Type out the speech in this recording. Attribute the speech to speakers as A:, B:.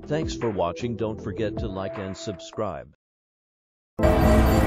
A: Thanks for watching. Don't forget to like and subscribe.